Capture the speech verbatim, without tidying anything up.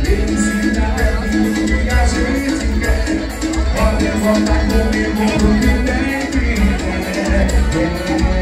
E a gente quer, pode voltar comigo pro que tem que ter.